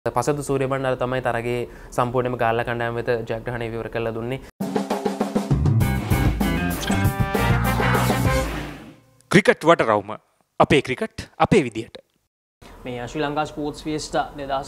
පසතු සූර්ය බණ්ඩාර තමයි තරගේ සම්පූර්ණයෙන්ම ගාල්ල කණ්ඩායම වෙත ජයග්‍රහණය විවර කරලා දුන්නේ. ක්‍රිකට් වටරවුම අපේ ක්‍රිකට් අපේ විදියට. මේ ශ්‍රී ලංකා ස්පෝර්ට්ස් ෆියස්ටා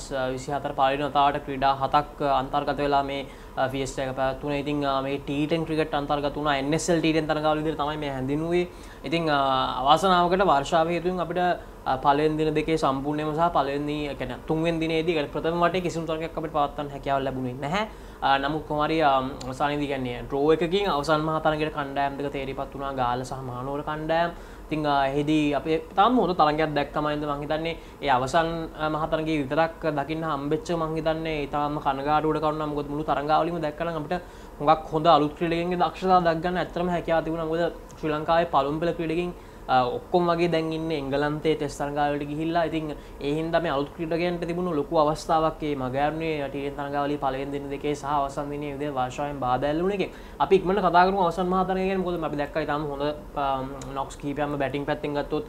2024 පළවෙනි වතාවට ක්‍රීඩා 7ක් අන්තර්ගත වෙලා මේ ෆියස්ටා එක පැවැත්වුණා. ඉතින් මේ T10 ක්‍රිකට් අන්තර්ගත වුණා. NSL T10 තරගාවල විදිහට තමයි මේ හැඳින්වුවේ. ඉතින් අවාසනාවකට වර්ෂාව හේතුවෙන් අපිට පළවෙනි දින දෙකේ සම්පූර්ණයෙන්ම සහ පළවෙනි කියන්නේ තුන්වෙනි දිනේදී ප්‍රථම වටේ කිසිම තරගයක් අපිට පවත්වන්න හැකියාව ලැබුණේ නැහැ. නමුත් කොහොමරි අවසානයේදී කියන්නේ ඩ්‍රෝ එකකින් අවසන් මහ තරගයට කණ්ඩායම් දෙක තේරිපත් වුණා. ගාල්ල සහ මහනුවර කණ්ඩායම්. ඉතින් එහිදී අපේ තාම හොඳ තරගයක් දැක්කම ඉඳන් මම හිතන්නේ ඒ අවසන් මහ තරගයේ විතරක් දකින්න හම්බෙච්ච මම හිතන්නේ ඒ තාම කනගාටුවට කරුණා. මොකද මුළු තරගාවලියම දැක්කනම් අපිට හුඟක් හොඳ අලුත් ක්‍රීඩකයන්ගේ දක්ෂතාව දක් ගන්න ඇත්තටම හැකියාව තිබුණා. මොකද ශ්‍රී ලංකාවේ පළමු පෙළ ක්‍රීඩකයන් ඔක්කොම වගේ දැන් ඉන්නේ එංගලන්තයේ ටෙස්ට් තරගාවලට ගිහිල්ලා. ඉතින් ඒ හින්දා මේ අලුත් ක්‍රීඩකයන්ට තිබුණු ලොකු අවස්ථාවක් මේ මගහැරුණේ ටීඑන් තරගාවලියේ පළවෙනි දින දෙකේ සහ අවසන් දිනේ විදිහට වර්ෂාවෙන් බාධා ඇල්ලුණ එකෙන්. අපි ඉක්මනට කතා කරමු අවසන් මහ තරගය ගැන. මොකද අපි දැක්කා ඊටම හොඳ නොක්ස් කීපයක්ම බැටිං පැත්තෙන් ගත්තොත්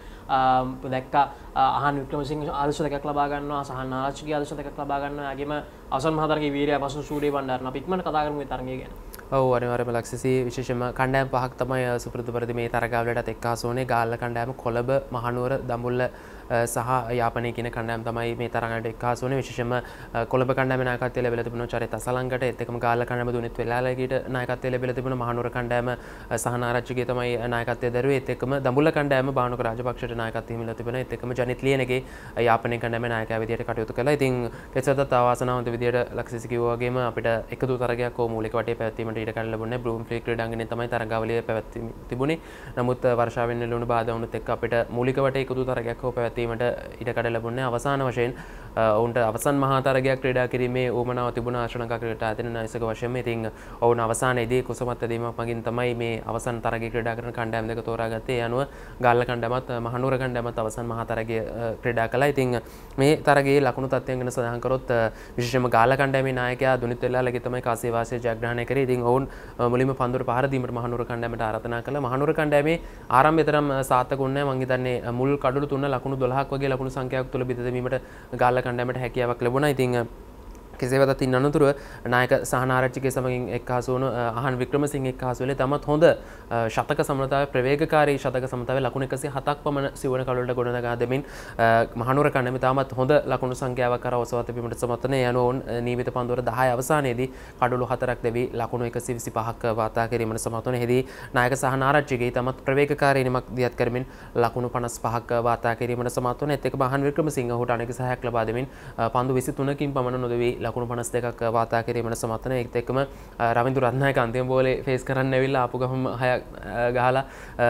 දැක්කා අහන් වික්‍රමසිංහ ආදර්ශ දෙකක් ලබා ගන්නවා, සහන් ආරච්චිගේ ආදර්ශ දෙකක් ලබා ගන්නවා. එගේම අවසන් මහ තරගයේ වීරයා පසු සූර්ය බණ්ඩාරන අපි ඉක්මනට කතා කරමු මේ තරගය ගැන. ඔව් අනිවාර්යයෙන්ම ලක්ෂසි විශේෂයෙන්ම කණ්ඩායම් පහක් තමයි සුපුරුදු පරිදි මේ තරගාවලටත් එක්කාසු වුණේ. ගාල්ල කණ්ඩායම, කොළඹ, මහනුවර, දඹුල්ල සහ යාපනයේ කියන කණ්ඩායම් තමයි මේ තරගයට එක්කාසු වුණේ. විශේෂයෙන්ම කොළඹ කණ්ඩායමේ නායකත්වය ලැබිලා තිබුණා චරිත අසලංගට. ඒත් එක්කම ගාල්ල කණ්ඩායම දුනිත් වෙලාලගීට නායකත්වය ලැබිලා තිබුණා. මහනුවර කණ්ඩායම සහන ආරච්චිගේ තමයි නායකත්වය දරුවේ. ඒත් එක්කම දඹුල්ල කණ්ඩායම බානුක රාජපක්ෂට නායකත්වය හිමිලා තිබුණා. ඒත් එක්කම ජනිත් ලියනගේ යාපනයේ කණ්ඩායමේ ናයකයා විදියට කටයුතු කළා. ඉතින් කෙසේදත් අවාසනාවන්ත විදියට ලක්ෂසි කිව්වා වගේම අපිට එකදු තරගයක් ඕ මූලික වටේ පැවැත්වීමට ඉඩ කඩ ලැබුණේ. බ්ලූම්ෆ්ලී ක්‍රීඩාංගණයේ තමයි තරගාවලිය පැවැත්වී තිබුණේ. නමුත් වර්ෂාවෙන් නෙළුණු බාධා වුණත් එක්ක අපිට මූලික වටේ එකදු තරගයක් හෝ පැවැත්වීමට ඉඩ කඩ ලැබුණේ. අවසාන වශයෙන් ඔවුන්ට අවසන් මහා තරගයක් ක්‍රීඩා කිරීමේ උවමනාව තිබුණා ශ්‍රී ලංකා ක්‍රිකට් ආයතන නායක වශයෙන්ම. ඉතින් ඔවුන් අවසානයේදී කුසමත් ඇදීමක් මගින් තමයි මේ අවසන් තරගයේ ක්‍රීඩා කරන කණ්ඩායම් දෙක තෝරාගත්තේ. ඒ අනුව ගාල්ල කණ්ඩායමත් මහනුවර කණ්ඩායමත් අවසන් මහා තරගය ක්‍රීඩා කළා. ඉතින් මේ තරගයේ ලකුණු තත්ත්වයන් ගැන සඳහන් කරොත් විශේෂයෙන්ම ගාල්ල කණ්ඩායමේ නායකයා දුනිත් වෙලාලගේ තමයි කාසිය වාසිය ජයග්‍රහණය කරේ. ඉතින් ඔවුන් මුලින්ම පන්දුර පහර දීමට මහනුවර කණ්ඩායමට ආරාධනා කළා. මහනුවර කණ්ඩායමේ ආරම්භය තරම් සාර්ථක වුණේ නැහැ. මම හිතන්නේ මුල් කඩළු 3 ලකුණු 12ක් වගේ ලකුණු සංඛ්‍යාවක් තුල බෙද දැමීමට ගාල්ල කණ්ඩායමට හැකියාවක් ලැබුණා. ඉතින් කෙසේ වෙතත් ඉන් අනතුරුව නායක සහන ආරච්චිගේ සමගින් එක්කාසු වුණු අහන් වික්‍රමසිංහ එක්කාසු වෙලේ තමත් හොඳ ශතක සමතාවේ ප්‍රවේගකාරී ශතක සමතාවේ ලකුණු 107ක් පමණ සිවණ කඩවලට ගොඩනගා දෙමින් මහනුවර කණ්ඩායම තාමත් හොඳ ලකුණු සංඛ්‍යාවක් කරා ඔසවා තිබීමට සමත් වුණේ. යන ඔවුන් නියමිත පන්දුවර 10 අවසානයේදී කඩළු 4ක් දෙවි ලකුණු 125ක් වාර්තා කිරීමට සමත් වුණේ. එහිදී නායක සහන ආරච්චිගේ තමත් ප්‍රවේගකාරී නිමක් දියත් කරමින් ලකුණු 55ක් වාර්තා කිරීමට සමත් වුණේ. ඒත් එක්ක අහන් වික්‍රමසිංහ ඔහුට අනෙක් සහායක් ලබා දෙමින් පන්දු 23කින් පමණ නොදෙවි ලකුණු 52ක් වාර්තා කිරීමට සමත් වුණා. ඒත් එක්කම රවින්දු රත්නායක අන්තිම බෝලේ ෆේස් කරන්න ඇවිල්ලා ආපු ගමම 6ක් ගහලා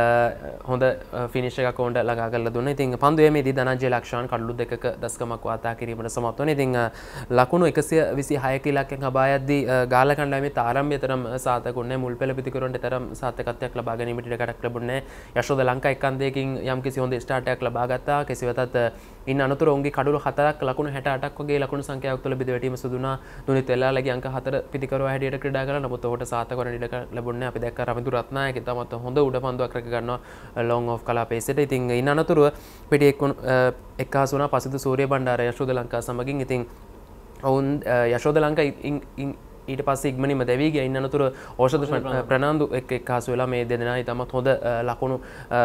හොඳ ෆිනිෂ් එකක් ඔවුන්ට ළඟා කරලා දුන්නා. ඉතින් පන්දුවේ මේදී ධනංජය ලක්ෂාන් කඩළු 2ක දශකමක් වාර්තා කිරීමට සමත් වුණා. ඉතින් ලකුණු 126 ඉලක්කයන් හබා යද්දී ගාල්ල කණ්ඩායමේ ආරම්භය තරම් සාර්ථක වුණේ. මුල් පෙළ පිතිකරුවන්ට තරම් සාර්ථකත්වයක් ලබා ගැනීමට ඉඩ කඩක් ලැබුණේ නැහැ. යශෝද ලංකා එක් අන්දයකින් යම්කිසි හොඳ ස්ටාර්ට් එකක් ලබා ගත්තා. කෙසේ වෙතත් ඉන් අනතුරු ඔවුන්ගේ කඩළු 4ක් ලකුණු 68ක් වගේ ලකුණු සංඛ්‍යාවක් තුළ බෙද වැටීම සිදු වුණා. දුනිත් වෙලාලගේ අංක 4 පිතිකරුවා හැටියට ක්‍රීඩා කළා. නමුත් ඔහුට සාර්ථක වන ඉඩ ලැබුණේ. අපි දැක්කා රවින්දු රත්නායක තමත් හොඳ උඩ පන්දුවක් රැක ගන්නවා ලොං ඔෆ් කලා පේසෙට. ඉතින් ඉන් අනතුරුව පිටි එක්කාසු වුණා පසිදු සූර්ය බණ්ඩාර යශෝද ලංකා සමගින්. ඉතින් ඔවුන් යශෝද ලංකා ඊට පස්සේ ඉක්මනින්ම දැවී ගියා. ඉන් අනතුරුව ඕෂධ ප්‍රනාන්දු එක්කාසු වෙලා මේ දෙදෙනා ඊටමත් හොඳ ලකුණු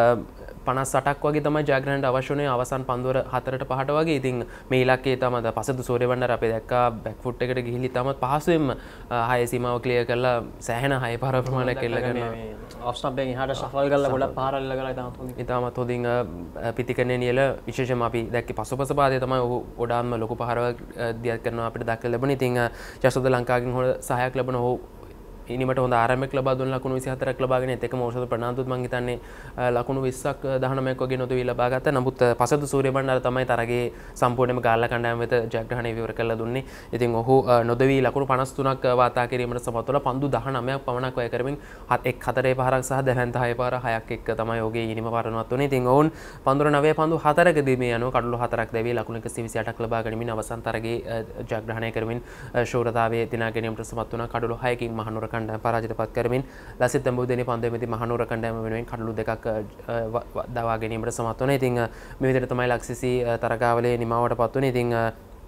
58ක් වගේ තමයි ජයග්‍රහණයට අවශ්‍ය වුණේ අවසන් පන්දුවර 4ට 5ට වගේ. ඉතින් මේ ඉලක්කය තමයි පසතු සූර්ය බණ්ඩාර අපි දැක්කා බෑක් ෆුට් එකට ගිහිලි තමත් පහසුවෙන්ම 6 සීමාව ක්ලියර් කරලා සෑහෙන 6 පාර ප්‍රමාණයක් එල්ල කරනවා. ඔෆ් ස්ටම්ප් එකෙන් එහාට ෂෆල් කරලා ගොඩක් පාර එල්ල කරලා ඉතාමත් හොඳින් පිටිකරණේ නියල විශේෂයෙන්ම අපි දැක්කේ පසුපස පාදයේ තමයි ඔහු ගොඩාක්ම ලොකු පහරවක් දියත් කරනවා අපිට දක්වලා ලැබුණේ. ඉතින් යශෝද ලංකාවෙන් හොඳ සහායක් ලැබුණ ඔහු ඉනිමට හොඳ ආරම්භයක් ලබා දුන්න ලකුණු 24ක් ලබාගෙන ඒත් එකම ඖෂධ ප්‍රනාන්දුත් මම හිතන්නේ ලකුණු 20ක් 19ක් වගේ නොදෙවි ලබා ගත්තා. නමුත් පසතු සූර්ය බණ්ඩාර තමයි තරගයේ සම්පූර්ණයෙන්ම ගාල්ල කණ්ඩායම වෙත ජයග්‍රහණය විවර කරලා දුන්නේ. ඉතින් ඔහු නොදෙවි ලකුණු 53ක් වාර්තා කිරීමට සමත් වුණා. පන්දු 19ක් පමණක් වැය කරමින් 4 පාරක් සහ දැවැන්ත 6 පාර 6ක් එක්ක තමයි ඔහුගේ ඉනිම පරණවත් වුණේ. ඉතින් ඔවුන් පන්දුර 9 පන්දු 4කදී මේ අනුව කඩළු 4ක් දෙවි ලකුණු 128ක් ලබා ගැනීමෙන් අවසන් තරගයේ ජයග්‍රහණය කරමින් ශූරතාවයේ දිනා ගැනීමට සමත් වුණා. කඩළු 6කින් මහනුවර කණ්ඩායම පරාජිත පත් කරමින් ලසිත් තඹුදෙනි පන්දුවේදී මහනුවර කණ්ඩායම වෙනුවෙන් කඩළු 2ක් දවා ගැනීමට සමත් වුණා. ඉතින් මේ විදිහට තමයි ලක්ෂසි තරගාවලියේ නිමාවට පත් වුණේ. ඉතින්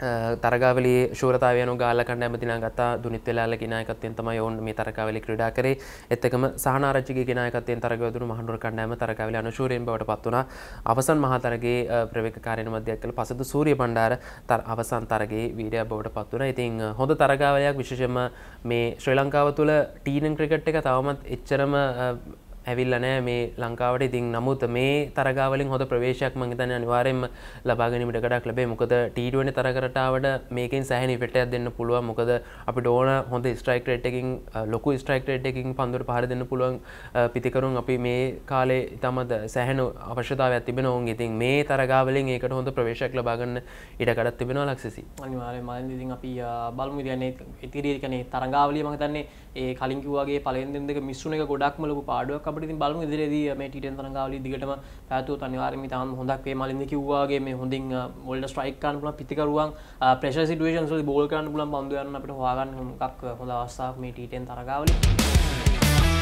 තරගාවලි ශූරතාවයනු ගාල කණ්ඩෑම දිනාගත්තා දුනිත් වෙලාල නායකත්වයෙන් තමයි ඔවුන් මේ තරගාවලි ක්‍රීඩා කරේ. ඒත් එක්කම සහනාරච්චිගේ නායකත්වයෙන් තරගවදුණු මහනුවර කණ්ඩෑම තරගාවලි අනුශූරයෙන් බවට පත් වුණා. අවසන් මහා තරගයේ ප්‍රවේගකාරීන් මැදයක් කළ පසුදු සූර්ය බණ්ඩාර අවසන් තරගයේ වීරයා බවට පත් වුණා. ඉතින් හොඳ තරගාවලියක් විශේෂයෙන්ම මේ ශ්‍රී ලංකාව තුළ ටීන් ක්‍රිකට් එක තවමත් එච්චරම ඇවිල්ලා නැහැ මේ ලංකාවට. ඉතින් නමුත් මේ තරගාවලින් හොඳ ප්‍රවේශයක් මම හිතන්නේ අනිවාර්යයෙන්ම ලබා ගැනීමට ගඩක් ලැබේ. මොකද T20 තරගරටාවට මේකෙන් සෑහෙන ඉෆෙක්ට් එකක් දෙන්න පුළුවන්. මොකද අපිට ඕන හොඳ ස්ට්‍රයික් රේට් එකකින් ලොකු ස්ට්‍රයික් රේට් එකකින් පන්දුවට පහර දෙන්න පුළුවන් පිතිකරුන් අපි මේ කාලේ ඉතාමත් සෑහෙන අවශ්‍යතාවයක් තිබෙනවා උන්. ඉතින් මේ තරගාවලින් ඒකට හොඳ ප්‍රවේශයක් ලබා ගන්න ඉඩ කඩක් තිබෙනවා ලක්ෂසි. අනිවාර්යයෙන්ම මම ඉතින් අපි බලමු ඉතින් ඉතිරි කියන්නේ තරගාවලිය මම හිතන්නේ ඒ කලින් කිව්වාගේ පළවෙනි දින දෙක මිස් වුණ එක ගොඩක්ම ලොකු පාඩුවක්. අපිට ඉතින් බලමු ඉදිරියේදී මේ T10 තරගාවලිය දිගටම පැවතුවොත් අනිවාර්යයෙන්ම ඉතාම හොඳක් වේ. මලින්ද කිව්වාගේ මේ හොඳින් බෝල්ඩ ස්ට්‍රයික් කරන්න පුළුවන් පිතිකරුවන් ප්‍රෙෂර් සිටුේෂන්ස් වලදී බෝල් කරන්න පුළුවන් පන්දු යන්න අපිට හොයාගන්න මොකක් හොඳ අවස්ථාවක් මේ T10 තරගාවලිය.